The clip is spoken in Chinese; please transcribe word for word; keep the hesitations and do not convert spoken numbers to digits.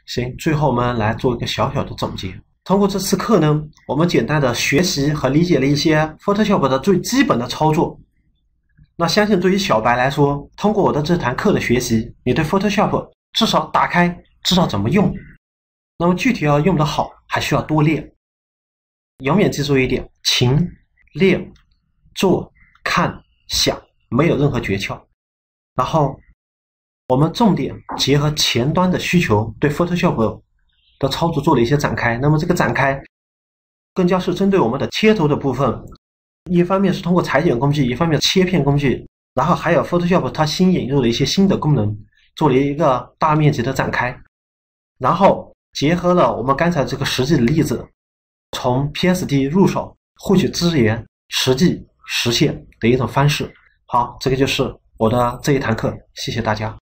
行，最后我们来做一个小小的总结。通过这次课呢，我们简单的学习和理解了一些 Photoshop 的最基本的操作。那相信对于小白来说，通过我的这堂课的学习，你对 Photoshop 至少打开，知道怎么用。那么具体要用得好，还需要多练。永远记住一点，勤练做看想，没有任何诀窍。然后我们重点结合前端的需求，对 Photoshop 的操作做了一些展开。那么这个展开更加是针对我们的切头的部分，一方面是通过裁剪工具，一方面切片工具，然后还有 Photoshop 它新引入了一些新的功能，做了一个大面积的展开。然后结合了我们刚才这个实际的例子，从 P S D 入手获取资源，实际实现的一种方式。好，这个就是我的这一堂课，谢谢大家。